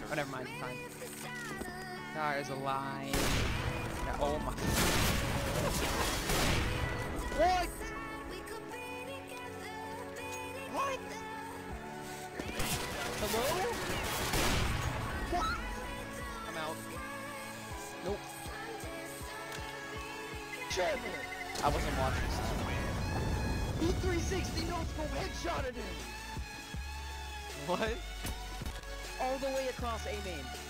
Oh, never mind. Fine. That is a lie. Yeah, oh my. What? What? Hello? What? I'm out. Nope. Trevor! I wasn't watching this. He 360 no scope headshotted him! What? All the way across A main.